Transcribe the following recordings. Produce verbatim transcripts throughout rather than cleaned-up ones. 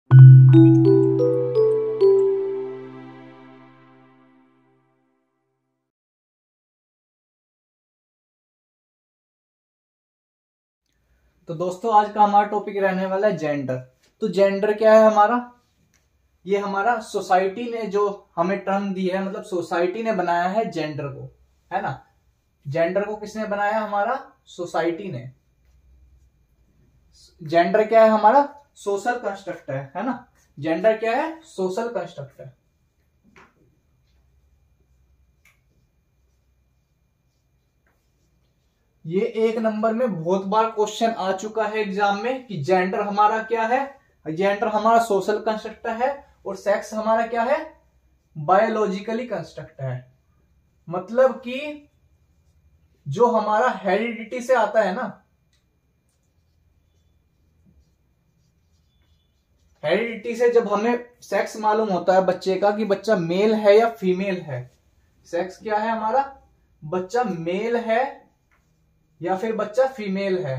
तो दोस्तों आज का हमारा टॉपिक रहने वाला है जेंडर। तो जेंडर क्या है हमारा? ये हमारा सोसाइटी ने जो हमें टर्म दी है, मतलब सोसाइटी ने बनाया है जेंडर को, है ना। जेंडर को किसने बनाया? हमारा सोसाइटी ने। जेंडर क्या है हमारा? सोशल कंस्ट्रक्ट है, है ना। जेंडर क्या है? सोशल कंस्ट्रक्ट है। ये एक नंबर में बहुत बार क्वेश्चन आ चुका है एग्जाम में कि जेंडर हमारा क्या है। जेंडर हमारा सोशल कंस्ट्रक्ट है और सेक्स हमारा क्या है? बायोलॉजिकली कंस्ट्रक्ट है। मतलब कि जो हमारा हेरिडिटी से आता है ना, हेरिडिटी से जब हमें सेक्स मालूम होता है बच्चे का कि बच्चा मेल है या फीमेल है। सेक्स क्या है हमारा? बच्चा मेल है या फिर बच्चा फीमेल है,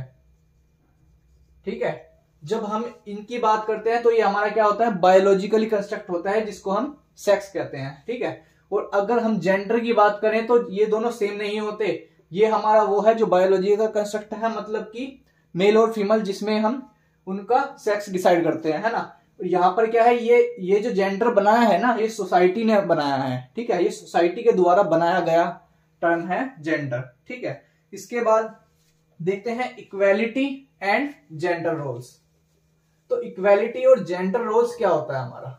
ठीक है। जब हम इनकी बात करते हैं तो ये हमारा क्या होता है? बायोलॉजिकली कंस्ट्रक्ट होता है, जिसको हम सेक्स कहते हैं, ठीक है। और अगर हम जेंडर की बात करें तो ये दोनों सेम नहीं होते। ये हमारा वो है जो बायोलॉजिकल कंस्ट्रक्ट है, मतलब कि मेल और फीमेल, जिसमें हम उनका सेक्स डिसाइड करते हैं, है ना। यहाँ पर क्या है? ये ये जो जेंडर बनाया है ना, ये सोसाइटी ने बनाया है, ठीक है। ये सोसाइटी के द्वारा बनाया गया टर्म है जेंडर, ठीक है। इसके बाद देखते हैं इक्वेलिटी एंड जेंडर रोल्स। तो इक्वेलिटी और जेंडर रोल्स क्या होता है हमारा?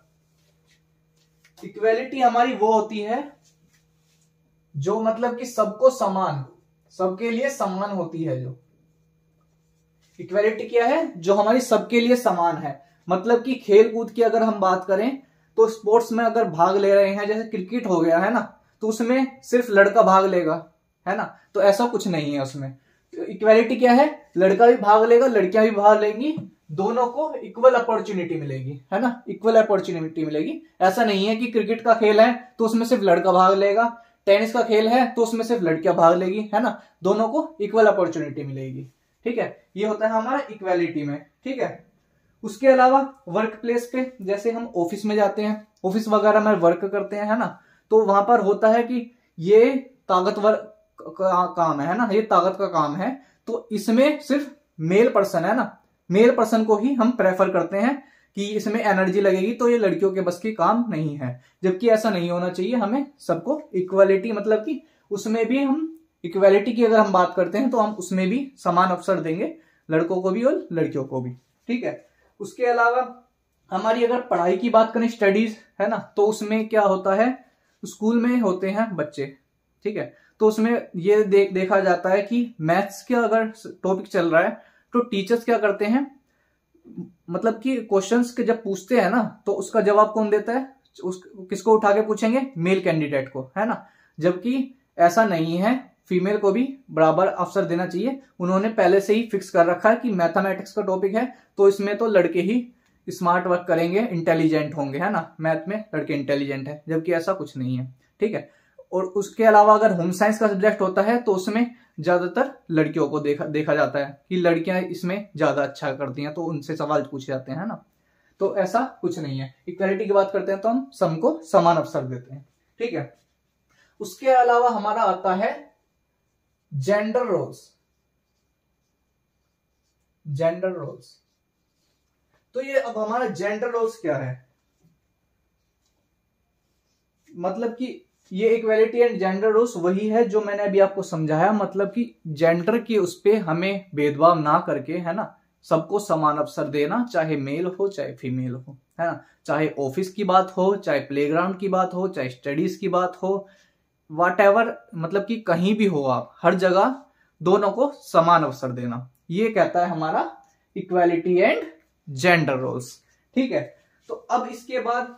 इक्वेलिटी हमारी वो होती है जो मतलब कि सबको समान, सबके लिए समान होती है। जो इक्वेलिटी क्या है? जो हमारी सबके लिए समान है। मतलब कि खेल कूद की अगर हम बात करें तो स्पोर्ट्स में अगर भाग ले रहे हैं, जैसे क्रिकेट हो गया, है ना, तो उसमें सिर्फ लड़का भाग लेगा, है ना। तो ऐसा कुछ नहीं है उसमें। तो इक्वेलिटी क्या है? लड़का भी भाग लेगा, लड़कियां भी भाग लेंगी, दोनों को इक्वल अपॉर्चुनिटी मिलेगी, है ना। इक्वल अपॉर्चुनिटी मिलेगी। ऐसा नहीं है कि क्रिकेट का खेल है तो उसमें सिर्फ लड़का भाग लेगा, टेनिस का खेल है तो उसमें सिर्फ लड़कियां भाग लेगी, है ना। दोनों को इक्वल अपॉर्चुनिटी मिलेगी, ठीक है। ये होता है हमारा इक्वेलिटी में, ठीक है। उसके अलावा वर्क प्लेस पे, जैसे हम ऑफिस में जाते हैं, ऑफिस वगैरह में वर्क करते हैं, है ना, तो वहां पर होता है कि ये ताकतवर का काम है ना, ये ताकत का काम है। तो इसमें सिर्फ मेल पर्सन, है ना, मेल पर्सन को ही हम प्रेफर करते हैं कि इसमें एनर्जी लगेगी, तो ये लड़कियों के बस की काम नहीं है। जबकि ऐसा नहीं होना चाहिए। हमें सबको इक्वालिटी, मतलब कि उसमें भी हम इक्वालिटी की अगर हम बात करते हैं तो हम उसमें भी समान अवसर देंगे, लड़कों को भी और लड़कियों को भी, ठीक है। उसके अलावा हमारी अगर पढ़ाई की बात करें, स्टडीज, है ना, तो उसमें क्या होता है? स्कूल में होते हैं बच्चे, ठीक है। तो उसमें ये दे, देखा जाता है कि मैथ्स का अगर टॉपिक चल रहा है तो टीचर्स क्या करते हैं, मतलब कि क्वेश्चंस के जब पूछते हैं ना, तो उसका जवाब कौन देता है? उस किसको उठा के पूछेंगे? मेल कैंडिडेट को, है ना। जबकि ऐसा नहीं है, फीमेल को भी बराबर अवसर देना चाहिए। उन्होंने पहले से ही फिक्स कर रखा है कि मैथमेटिक्स का टॉपिक है तो इसमें तो लड़के ही स्मार्ट वर्क करेंगे, इंटेलिजेंट होंगे, है ना। मैथ में लड़के इंटेलिजेंट है, जबकि ऐसा कुछ नहीं है, ठीक है। और उसके अलावा अगर होम साइंस का सब्जेक्ट होता है तो उसमें ज्यादातर लड़कियों को देखा देखा जाता है कि लड़कियां इसमें ज्यादा अच्छा करती हैं, तो उनसे सवाल पूछे जाते हैं, है ना। तो ऐसा कुछ नहीं है। इक्वालिटी की बात करते हैं तो हम सबको समान अवसर देते हैं, ठीक है। उसके अलावा हमारा आता है जेंडर रोल्स। जेंडर रोल्स तो ये अब हमारा जेंडर रोल्स क्या है? मतलब कि ये इक्वेलिटी एंड जेंडर रोल्स वही है जो मैंने अभी आपको समझाया। मतलब कि जेंडर के उस पे हमें भेदभाव ना करके, है ना, सबको समान अवसर देना, चाहे मेल हो चाहे फीमेल हो, है ना। चाहे ऑफिस की बात हो, चाहे प्लेग्राउंड की बात हो, चाहे स्टडीज की बात हो, वॉट एवर, मतलब कि कहीं भी हो आप, हर जगह दोनों को समान अवसर देना, ये कहता है हमारा इक्वालिटी एंड जेंडर रोल्स, ठीक है। तो अब इसके बाद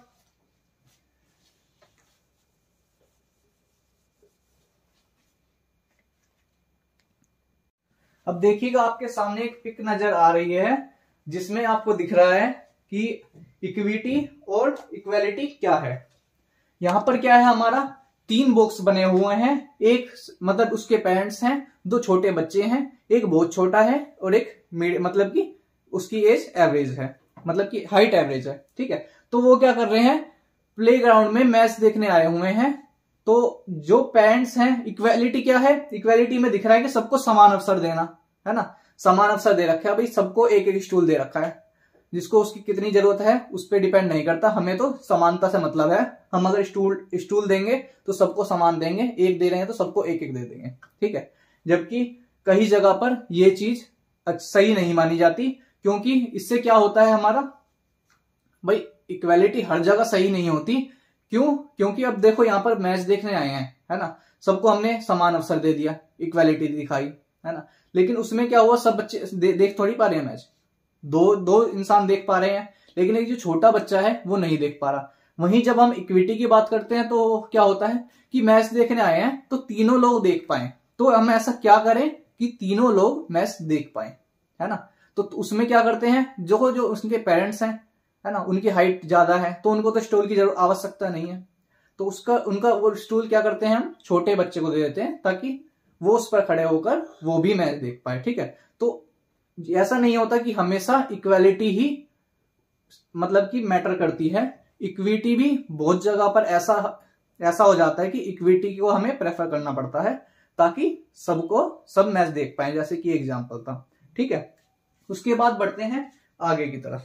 अब देखिएगा, आपके सामने एक पिक नजर आ रही है जिसमें आपको दिख रहा है कि इक्विटी और इक्वालिटी क्या है। यहां पर क्या है हमारा? तीन बॉक्स बने हुए हैं। एक मतलब उसके पेरेंट्स हैं, दो छोटे बच्चे हैं, एक बहुत छोटा है और एक मतलब कि उसकी एज एवरेज है, मतलब कि हाइट एवरेज है, ठीक है। तो वो क्या कर रहे हैं, प्ले ग्राउंड में मैच देखने आए हुए हैं। तो जो पेरेंट्स हैं, इक्वेलिटी क्या है, इक्वेलिटी में दिख रहा है कि सबको समान अवसर देना, है ना, समान अवसर दे रखा है भाई, सबको एक एक स्टूल दे रखा है, जिसको उसकी कितनी जरूरत है उस पर डिपेंड नहीं करता, हमें तो समानता से मतलब है। हम अगर स्टूल स्टूल देंगे तो सबको समान देंगे, एक दे रहे हैं तो सबको एक एक दे देंगे, ठीक है। जबकि कई जगह पर यह चीज सही नहीं मानी जाती, क्योंकि इससे क्या होता है हमारा भाई, इक्वेलिटी हर जगह सही नहीं होती। क्यों? क्योंकि अब देखो यहाँ पर मैच देखने आए हैं, है ना, सबको हमने समान अवसर दे दिया, इक्वेलिटी दिखाई, है ना, लेकिन उसमें क्या हुआ, सब बच्चे दे, देख थोड़ी पा रहे हैं मैच, दो दो इंसान देख पा रहे हैं, लेकिन एक जो छोटा बच्चा है वो नहीं देख पा रहा। वहीं जब हम इक्विटी की बात करते हैं तो क्या होता है कि मैच देखने आए हैं तो तीनों लोग देख पाए, तो हम ऐसा क्या करें कि तीनों लोग मैच देख पाए, है ना। तो उसमें क्या करते हैं, जो जो उसके पेरेंट्स हैं, है ना, उनकी हाइट ज्यादा है तो उनको तो स्टूल की जरूरत आवश्यकता नहीं है, तो उसका उनका वो स्टूल क्या करते हैं, हम छोटे बच्चे को दे देते हैं ताकि वो उस पर खड़े होकर वो भी मैच देख पाए, ठीक है। तो ऐसा नहीं होता कि हमेशा इक्वेलिटी ही मतलब कि मैटर करती है, इक्विटी भी बहुत जगह पर ऐसा ऐसा हो जाता है कि इक्विटी को हमें प्रेफर करना पड़ता है ताकि सबको सब मैच देख पाए, जैसे कि एग्जांपल था, ठीक है। उसके बाद बढ़ते हैं आगे की तरफ।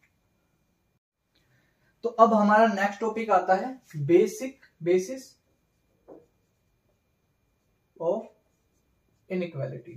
तो अब हमारा नेक्स्ट टॉपिक आता है बेसिक बेसिस ऑफ इनइक्वालिटीज।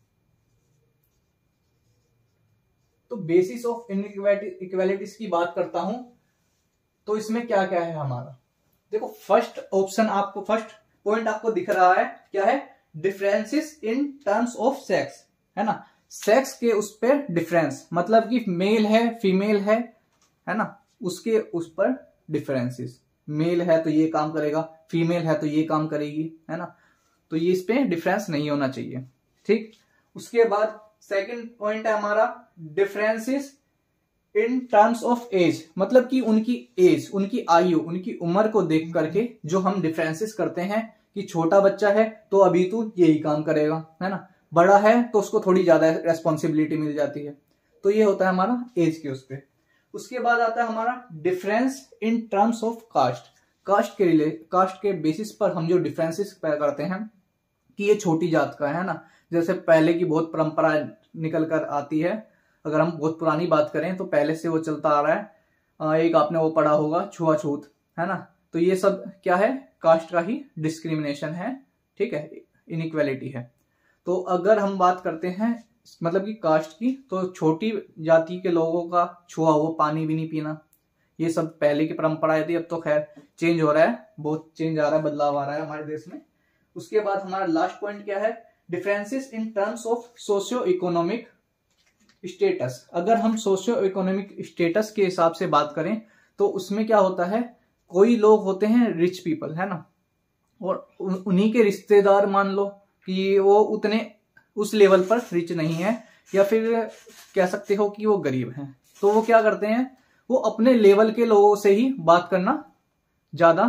तो बेसिस ऑफ इनइक्वालिटीज की बात करता हूं तो इसमें क्या क्या है हमारा, देखो फर्स्ट ऑप्शन आपको, फर्स्ट पॉइंट आपको दिख रहा है क्या है, differences in terms of sex, है ना, सेक्स के उस पर डिफरेंस, मतलब कि मेल है फीमेल है है ना, उसके उस पर डिफरेंसेस, मेल है तो ये काम करेगा, फीमेल है तो ये काम करेगी, है ना, तो ये इस पे डिफरेंस नहीं होना चाहिए, ठीक। उसके बाद सेकंड पॉइंट है हमारा differences in terms of age, मतलब कि उनकी एज, उनकी आयु, उनकी उम्र को देख करके जो हम डिफरेंसेस करते हैं कि छोटा बच्चा है तो अभी तू यही काम करेगा, है ना, बड़ा है तो उसको थोड़ी ज्यादा रेस्पॉन्सिबिलिटी मिल जाती है, तो ये होता है हमारा एज के उस पे। उसके बाद आता है हमारा difference in terms of caste, caste के रिले कास्ट के बेसिस पर हम जो डिफरेंसेस करते हैं कि ये छोटी जात का है ना, जैसे पहले की बहुत परंपरा निकल कर आती है, अगर हम बहुत पुरानी बात करें तो पहले से वो चलता आ रहा है, एक आपने वो पढ़ा होगा छुआछूत, है ना, तो ये सब क्या है, कास्ट का ही डिस्क्रिमिनेशन है, ठीक है, इनइक्वालिटी है। तो अगर हम बात करते हैं मतलब कि कास्ट की, तो छोटी जाति के लोगों का छुआ हुआ पानी भी नहीं पीना, ये सब पहले की परंपराएं थी, अब तो खैर चेंज हो रहा है, बहुत चेंज आ रहा है, बदलाव आ रहा है हमारे देश में। उसके बाद हमारा लास्ट पॉइंट क्या है, differences in terms of socio economic status. अगर हम सोशियो इकोनॉमिक स्टेटस के हिसाब से बात करें तो उसमें क्या होता है, कोई लोग होते हैं रिच पीपल, है ना, और उन्हीं के रिश्तेदार मान लो कि वो उतने उस लेवल पर रिच नहीं है, या फिर कह सकते हो कि वो गरीब हैं, तो वो क्या करते हैं, वो अपने लेवल के लोगों से ही बात करना ज्यादा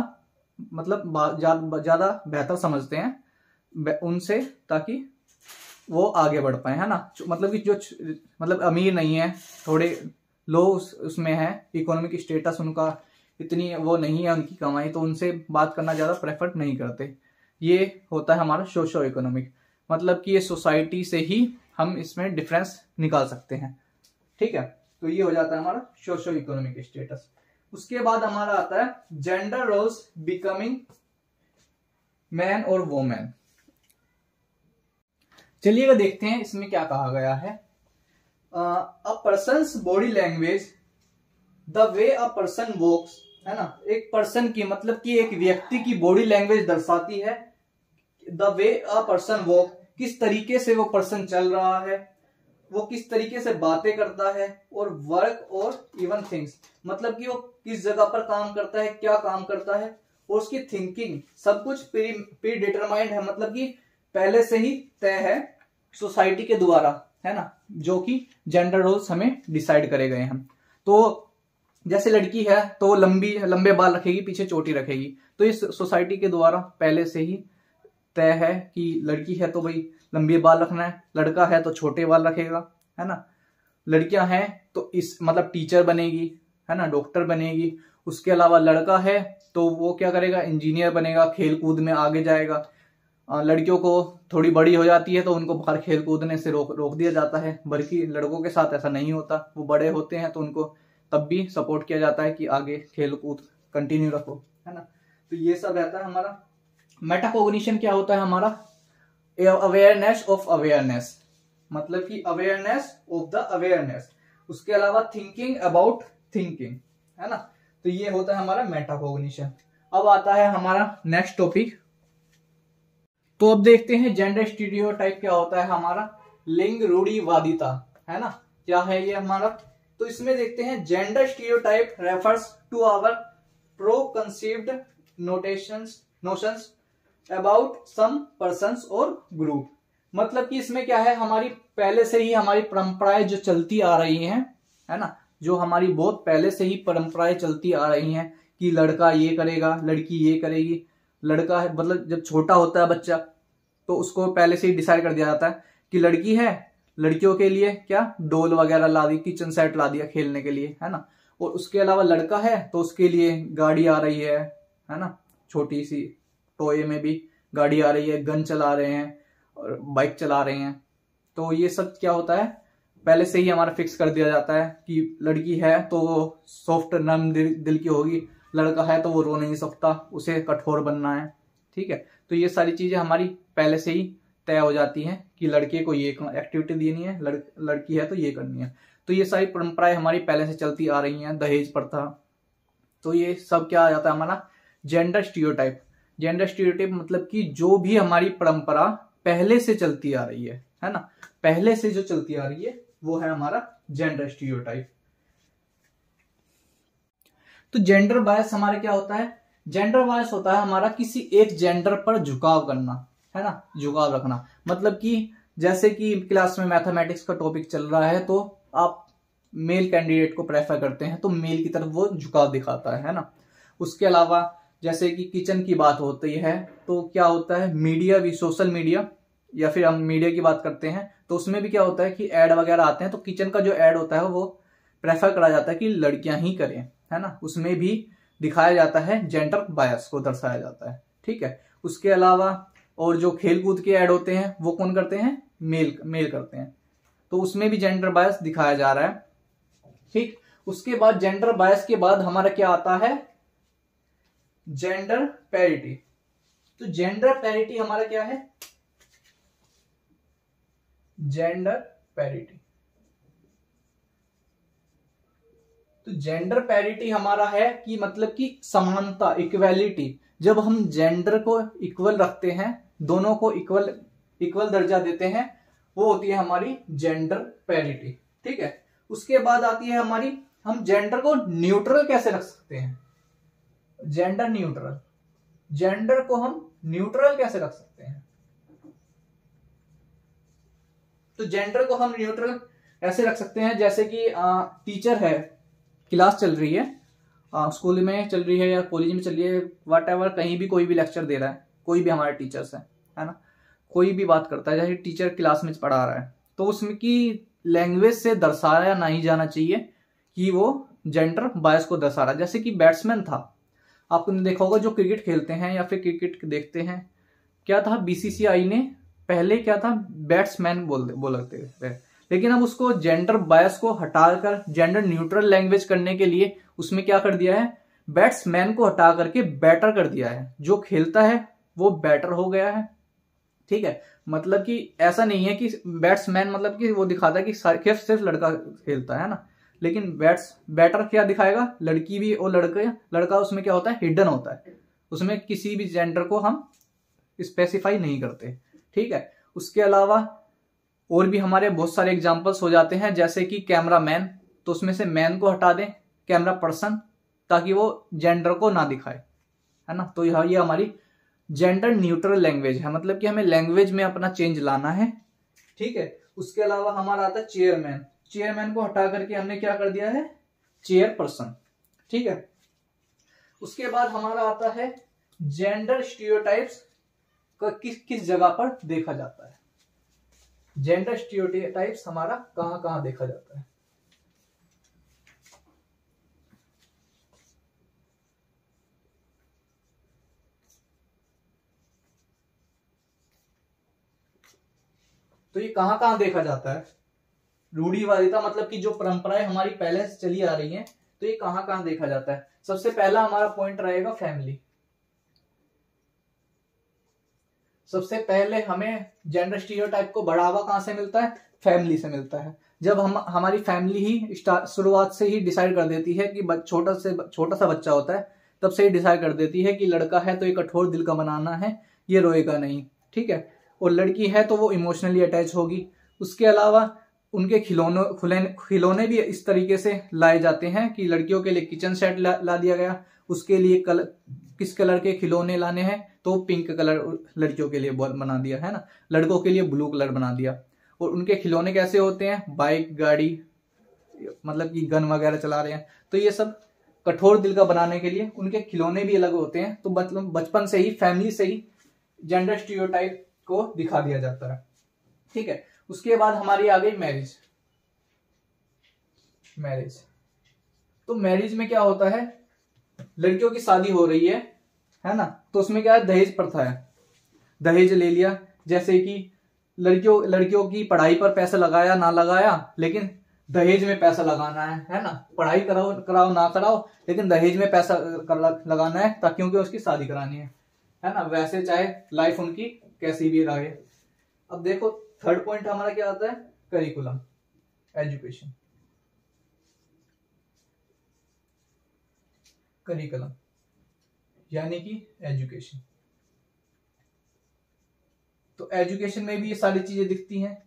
मतलब ज्यादा बेहतर समझते हैं उनसे, ताकि वो आगे बढ़ पाए, है ना, मतलब कि जो मतलब अमीर नहीं है, थोड़े लो उसमें है, इकोनॉमिक स्टेटस उनका इतनी वो नहीं है उनकी कमाई, तो उनसे बात करना ज्यादा प्रेफर नहीं करते। ये होता है हमारा सोशो इकोनॉमिक, मतलब कि ये सोसाइटी से ही हम इसमें डिफरेंस निकाल सकते हैं, ठीक है। तो ये हो जाता है हमारा सोशो इकोनॉमिक स्टेटस। उसके बाद हमारा आता है जेंडर रोल्स बिकमिंग मैन और वोमेन। चलिएगा देखते हैं इसमें क्या कहा गया है। A person's body language, the way a person walks, है ना, एक पर्सन की मतलब कि एक व्यक्ति की बॉडी लैंग्वेज दर्शाती है the way a person walk, किस तरीके से वो पर्सन चल रहा है, वो किस तरीके से बातें करता है, और वर्क और इवन थिंग्स, मतलब कि वो किस जगह पर काम करता है, क्या काम करता है, और उसकी थिंकिंग, सब कुछ प्री प्री डिटरमाइंड है, मतलब कि पहले से ही तय है सोसाइटी के द्वारा, है ना, जो कि जेंडर रोल्स हमें डिसाइड करे गए हैं। तो जैसे लड़की है तो वो लंबी लंबे बाल रखेगी, पीछे चोटी रखेगी, तो इस सोसाइटी के द्वारा पहले से ही तय है कि लड़की है तो भाई लंबे बाल रखना है, लड़का है तो छोटे बाल रखेगा, है ना। लड़कियां हैं तो इस मतलब टीचर बनेगी, है ना, डॉक्टर बनेगी। उसके अलावा लड़का है तो वो क्या करेगा, इंजीनियर बनेगा, खेल कूद में आगे जाएगा। लड़कियों को थोड़ी बड़ी हो जाती है तो उनको बाहर खेल कूदने से रोक रोक दिया जाता है, बल्कि लड़कों के साथ ऐसा नहीं होता। वो बड़े होते हैं तो उनको तब भी सपोर्ट किया जाता है कि आगे खेल कूद कंटिन्यू रखो, है ना। तो ये सब रहता है हमारा। मेटाकॉग्निशन क्या होता है हमारा, अवेयरनेस ऑफ अवेयरनेस, मतलब कि अवेयरनेस ऑफ द अवेयरनेस। उसके अलावा थिंकिंग अबाउट थिंकिंग, है ना। तो ये होता है हमारा मेटाकॉग्निशन। अब आता है हमारा नेक्स्ट टॉपिक। तो अब देखते हैं जेंडर स्टीरियोटाइप क्या होता है हमारा, लिंग रूढ़िवादिता, है ना, क्या है ये हमारा। तो इसमें देखते हैं gender stereotype refers to our pro conceived notations notions about some persons और ग्रुप। मतलब कि इसमें क्या है, हमारी पहले से ही हमारी परंपराएं जो चलती आ रही हैं, है ना, जो हमारी बहुत पहले से ही परंपराएं चलती आ रही हैं कि लड़का ये करेगा, लड़की ये करेगी। लड़का है मतलब जब छोटा होता है बच्चा तो उसको पहले से ही डिसाइड कर दिया जाता है कि लड़की है, लड़कियों के लिए क्या डोल वगैरह ला दी, किचन सेट ला दिया खेलने के लिए, है ना। और उसके अलावा लड़का है तो उसके लिए गाड़ी आ रही है, है ना, छोटी सी टॉय में भी गाड़ी आ रही है, गन चला रहे हैं और बाइक चला रहे हैं। तो ये सब क्या होता है, पहले से ही हमारा फिक्स कर दिया जाता है कि लड़की है तो वो सॉफ्ट नर्म दिल, दिल की होगी, लड़का है तो वो रो नहीं सकता, उसे कठोर बनना है, ठीक है। तो ये सारी चीजें हमारी पहले से ही तय हो जाती हैं कि लड़के को ये एक्टिविटी देनी है, लड़, लड़की है तो ये करनी है। तो ये सारी परंपराएं हमारी पहले से चलती आ रही हैं, दहेज प्रथा। तो ये सब क्या आ जाता है हमारा जेंडर स्टीरियोटाइप। जेंडर स्टीरियोटाइप मतलब कि जो भी हमारी परंपरा पहले से चलती आ रही है, है ना, पहले से जो चलती आ रही है वो है हमारा जेंडर स्टीरियोटाइप। तो जेंडर बायस हमारा क्या होता है, जेंडर बायस होता है हमारा किसी एक जेंडर पर झुकाव करना, है ना, झुकाव रखना। मतलब कि जैसे कि क्लास में मैथमेटिक्स का टॉपिक चल रहा है तो आप मेल कैंडिडेट को प्रेफर करते हैं तो मेल की तरफ वो झुकाव दिखाता है, है ना। उसके अलावा जैसे कि किचन की बात होती है तो क्या होता है, मीडिया भी, सोशल मीडिया या फिर हम मीडिया की बात करते हैं तो उसमें भी क्या होता है कि एड वगैरह आते हैं तो किचन का जो एड होता है वो प्रेफर करा जाता है कि लड़कियां ही करें, है ना। उसमें भी दिखाया जाता है, जेंडर बायस को दर्शाया जाता है, ठीक है। उसके अलावा और जो खेल कूद के ऐड होते हैं वो कौन करते हैं, मेल मेल करते हैं, तो उसमें भी जेंडर बायस दिखाया जा रहा है, ठीक। उसके बाद जेंडर बायस के बाद हमारा क्या आता है, जेंडर पैरिटी। तो जेंडर पैरिटी हमारा क्या है, जेंडर पैरिटी। तो जेंडर पैरिटी हमारा है कि मतलब कि समानता, इक्वेलिटी। जब हम जेंडर को इक्वल रखते हैं, दोनों को इक्वल इक्वल दर्जा देते हैं, वो होती है हमारी जेंडर पैरिटी, ठीक है। उसके बाद आती है हमारी, हम जेंडर को न्यूट्रल कैसे रख सकते हैं, जेंडर न्यूट्रल। जेंडर को हम न्यूट्रल कैसे रख सकते हैं, तो जेंडर को हम न्यूट्रल ऐसे रख सकते हैं जैसे कि टीचर है, क्लास चल रही है, स्कूल में चल रही है या कॉलेज में चल रही है, वट एवर, कहीं भी कोई भी लेक्चर दे रहा है, कोई भी हमारे टीचर्स है, है ना, कोई भी बात करता है, जैसे टीचर क्लास में पढ़ा रहा है तो उसमें की लैंग्वेज से दर्शाया नहीं जाना चाहिए कि वो जेंडर बायस को दर्शा रहा है। जैसे कि बैट्समैन था, आपने देखा होगा जो क्रिकेट खेलते हैं या फिर क्रिकेट देखते हैं, क्या था, बीसीसीआई ने पहले क्या था, बैट्समैन बोल बोलते थे, लेकिन अब उसको जेंडर बायस को हटाकर जेंडर न्यूट्रल लैंग्वेज करने के लिए उसमें क्या कर दिया है, बैट्समैन को हटा करके बैटर कर दिया है। जो खेलता है वो बैटर हो गया है, ठीक है। मतलब कि ऐसा नहीं है कि बैट्समैन मतलब कि वो दिखाता है कि सिर्फ सिर्फ लड़का खेलता है ना, लेकिन बैट्स बैटर क्या दिखाएगा, लड़की भी और लड़के, लड़का उसमें क्या होता है, हिडन होता है, उसमें किसी भी जेंडर को हम स्पेसिफाई नहीं करते, ठीक है। उसके अलावा और भी हमारे बहुत सारे एग्जांपल्स हो जाते हैं, जैसे कि कैमरा मैन, तो उसमें से मैन को हटा दें, कैमरा पर्सन, ताकि वो जेंडर को ना दिखाए, है ना। तो यह ये हमारी जेंडर न्यूट्रल लैंग्वेज है, मतलब कि हमें लैंग्वेज में अपना चेंज लाना है, ठीक है। उसके अलावा हमारा आता है चेयरमैन। चेयरमैन को हटा करके हमने क्या कर दिया है, चेयर पर्सन, ठीक है। उसके बाद हमारा आता है जेंडर स्टीरियोटाइप्स को किस किस जगह पर देखा जाता है। जेंडर स्टीरियोटाइप्स हमारा कहां कहां देखा जाता है, तो ये कहाँ कहाँ देखा जाता है? रूढ़िवादिता मतलब कि जो परंपराएं हमारी पहले से चली आ रही हैं, तो ये कहाँ कहाँ देखा जाता है? सबसे पहला हमारा पॉइंट रहेगा फैमिली। सबसे पहले हमें जेंडर स्टीरियोटाइप को बढ़ावा कहाँ से मिलता है? फैमिली से मिलता है। जब हम हमारी फैमिली ही शुरुआत से ही डिसाइड कर देती है कि छोटा से छोटा सा बच्चा होता है, तब से ही डिसाइड कर देती है कि लड़का है तो ये कठोर दिल का बनाना है, ये रोएगा नहीं, ठीक है, और लड़की है तो वो इमोशनली अटैच होगी। उसके अलावा उनके खिलौनों खुले खिलौने भी इस तरीके से लाए जाते हैं कि लड़कियों के लिए किचन सेट ला, ला दिया गया, उसके लिए कल, किस कलर के खिलौने लाने हैं तो पिंक कलर लड़कियों के लिए बना दिया है ना, लड़कों के लिए ब्लू कलर बना दिया। और उनके खिलौने कैसे होते हैं? बाइक, गाड़ी, मतलब कि गन वगैरह चला रहे हैं, तो ये सब कठोर दिल का बनाने के लिए उनके खिलौने भी अलग होते हैं। तो मतलब बचपन से ही फैमिली से ही जेंडर स्टीरियोटाइप को दिखा दिया जाता है, ठीक है। उसके बाद हमारी आ गई मैरिज। मैरिज तो मैरिज में क्या होता है? लड़कियों की शादी हो रही है है ना, तो उसमें क्या है? दहेज प्रथा है। दहेज ले लिया, जैसे कि लड़कियों लड़कियों की पढ़ाई पर पैसा लगाया ना लगाया, लेकिन दहेज में पैसा लगाना है है ना। पढ़ाई कराओ कराओ ना कराओ, लेकिन दहेज में पैसा लगाना है, ताकि क्योंकि उसकी शादी करानी है है ना। वैसे चाहे लाइफ उनकी कैसी भी रहे। अब देखो थर्ड पॉइंट हमारा क्या आता है? Curriculum, education. करिकुलम यानी कि एजुकेशन। तो एजुकेशन में भी ये सारी चीजें दिखती हैं।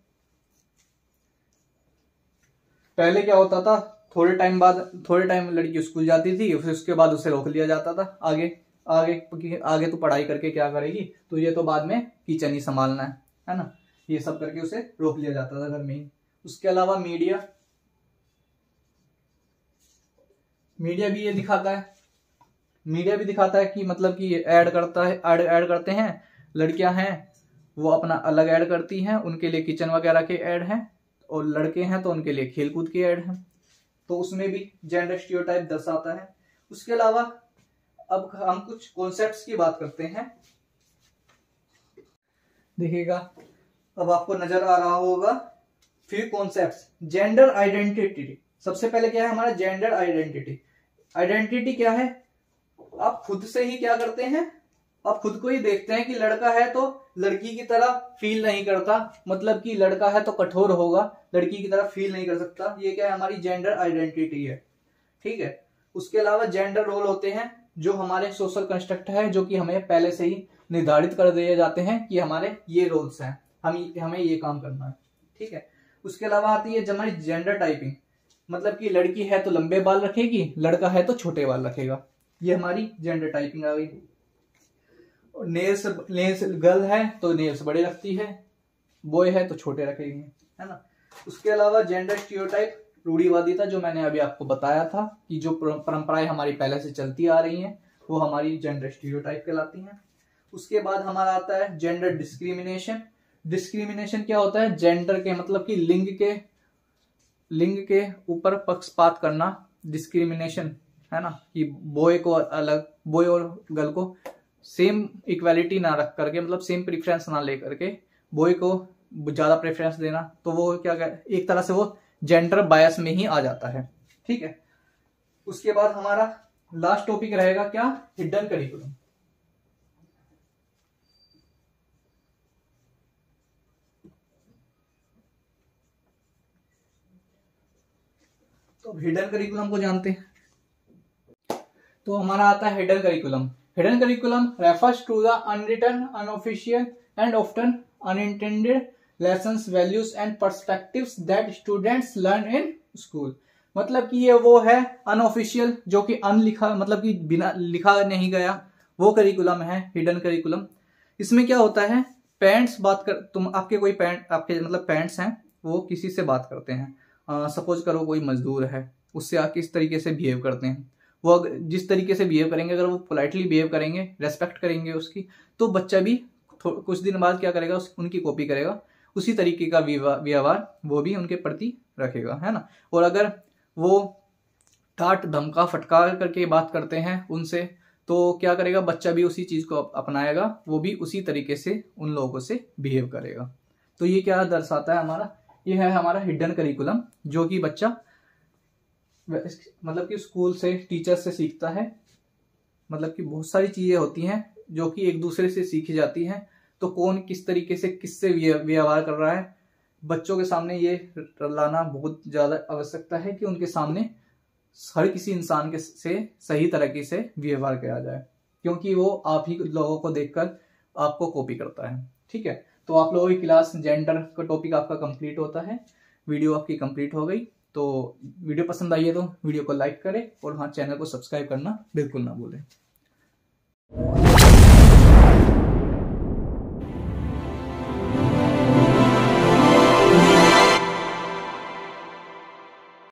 पहले क्या होता था? थोड़े टाइम बाद थोड़े टाइम लड़की स्कूल जाती थी, फिर उसके बाद उसे रोक लिया जाता था, आगे आगे आगे तो पढ़ाई करके क्या करेगी, तो ये तो बाद में किचन ही संभालना है है ना, ये सब करके उसे रोक लिया जाता था घर में ही। उसके अलावा मीडिया मीडिया भी ये दिखाता है मीडिया भी दिखाता है कि मतलब कि ऐड करता है ऐड ऐड करते हैं। लड़कियां हैं वो अपना अलग ऐड करती हैं, उनके लिए किचन वगैरह के ऐड हैं, और लड़के हैं तो उनके लिए खेलकूद के ऐड हैं। तो उसमें भी जेंडर स्टीरियोटाइप दर्शाता है। उसके अलावा अब हम कुछ कॉन्सेप्ट्स की बात करते हैं। देखिएगा, अब आपको नजर आ रहा होगा फ्यू कॉन्सेप्ट्स। जेंडर आइडेंटिटी, सबसे पहले क्या है हमारा? Gender identity. आइडेंटिटी क्या है? आप खुद से ही क्या करते हैं? आप खुद को ही देखते हैं कि लड़का है तो लड़की की तरह फील नहीं करता, मतलब कि लड़का है तो कठोर होगा, लड़की की तरह फील नहीं कर सकता। ये क्या है? हमारी जेंडर आइडेंटिटी है, ठीक है। उसके अलावा जेंडर रोल होते हैं जो हमारे सोशल कंस्ट्रक्ट है, जो कि हमें पहले से ही निर्धारित कर दिए जाते हैं कि हमारे ये रोल्स हैं, हम हमें ये काम करना है, ठीक है। उसके अलावा आती है हमारी जेंडर टाइपिंग, मतलब कि लड़की है तो लंबे बाल रखेगी, लड़का है तो छोटे बाल रखेगा, ये हमारी जेंडर टाइपिंग आ गई। नेल्स नेल्स गर्ल है तो नेल्स बड़े रखती है, बॉय है तो छोटे रखेगी, है ना। उसके अलावा जेंडर स्टीरियोटाइप, रूढ़िवादिता, जो मैंने अभी आपको बताया था कि जो परंपराएं हमारी पहले से चलती आ रही हैं वो हमारी जेंडर स्टीरियोटाइप कहलाती हैं। उसके बाद हमारा आता है जेंडर डिस्क्रिमिनेशन। डिस्क्रिमिनेशन क्या होता है? जेंडर के मतलब कि लिंग के लिंग के ऊपर पक्षपात करना, डिस्क्रिमिनेशन, है ना, कि बॉय को अलग, बॉय और गर्ल को सेम इक्वालिटी ना रख करके, मतलब सेम प्रेफरेंस ना ले करके बॉय को ज्यादा प्रेफरेंस देना, तो वो क्या एक तरह से वो जेंडर बायस में ही आ जाता है, ठीक है। उसके बाद हमारा लास्ट टॉपिक रहेगा क्या? Hidden curriculum. तो हिडन करिकुलम को जानते हैं, तो हमारा आता है hidden curriculum. Hidden curriculum refers to the unwritten, unofficial and often unintended lessons, values and perspectives that students learn in school. मतलब कि ये वो है अनऑफिशियल, जो कि अनलिखा, मतलब कि बिना लिखा नहीं गया, वो करिकुलम है हिडन करिकुलम। इसमें क्या होता है? पेरेंट्स बात कर, तुम आपके कोई पेरेंट आपके मतलब पेरेंट्स हैं, वो किसी से बात करते हैं, सपोज करो कोई मजदूर है, उससे आप किस तरीके से बिहेव करते हैं, वो जिस तरीके से बिहेव करेंगे, अगर वो पोलाइटली बिहेव करेंगे, रेस्पेक्ट करेंगे उसकी, तो बच्चा भी कुछ दिन बाद क्या करेगा? उस, उनकी कॉपी करेगा, उसी तरीके का व्यवहार वो भी उनके प्रति रखेगा, है ना। और अगर वो डांट धमका फटकार करके बात करते हैं उनसे, तो क्या करेगा? बच्चा भी उसी चीज को अपनाएगा, वो भी उसी तरीके से उन लोगों से बिहेव करेगा। तो ये क्या दर्शाता है हमारा, ये है हमारा हिडन करिकुलम, जो कि बच्चा मतलब कि स्कूल से, टीचर से सीखता है। मतलब कि बहुत सारी चीजें होती हैं जो कि एक दूसरे से सीखी जाती हैं। तो कौन किस तरीके से किससे व्यवहार कर रहा है, बच्चों के सामने ये लाना बहुत ज्यादा आवश्यकता है कि उनके सामने हर किसी इंसान के से सही तरीके से व्यवहार किया जाए, क्योंकि वो आप ही लोगों को देखकर आपको कॉपी करता है। ठीक है, तो आप लोगों की क्लास जेंडर का टॉपिक आपका कंप्लीट होता है, वीडियो आपकी कंप्लीट हो गई। तो वीडियो पसंद आई है तो वीडियो को लाइक करें और हाँ, चैनल को सब्सक्राइब करना बिल्कुल ना भूलें।